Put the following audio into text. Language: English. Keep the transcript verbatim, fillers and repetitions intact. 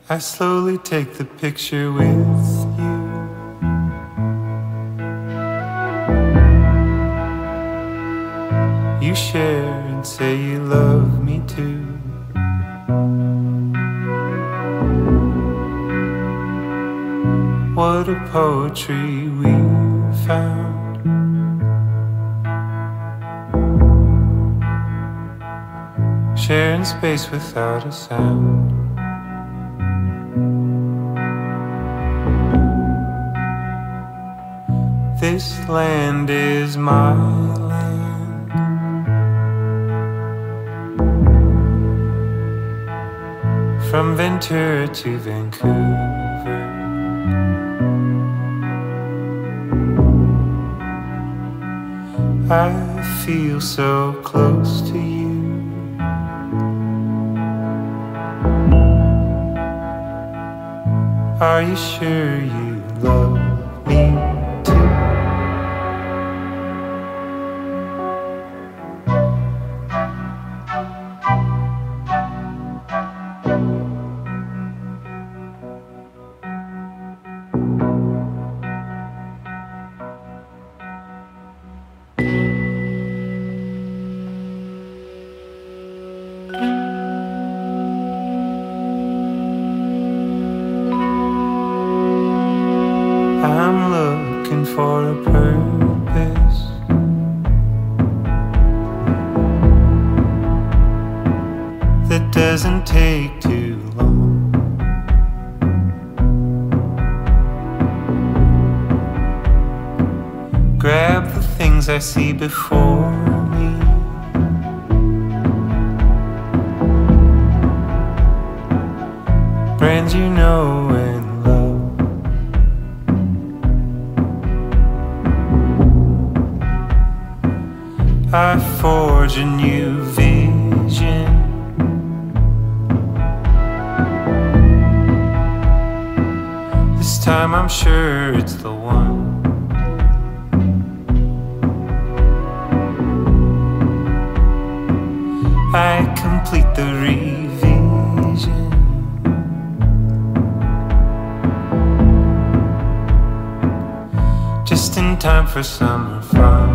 I slowly take the picture with you. You share and say you love me too. What a poetry we found. Sharing space without a sound. This land is my land. From Ventura to Vancouver, I feel so close to you. Are you sure you love me too? I'm looking for a purpose, that doesn't take too long. Grab the things I see before me. Brands you know and love. I forge a new vision. This time I'm sure it's the one. I complete the revision. Just in time for summer fun.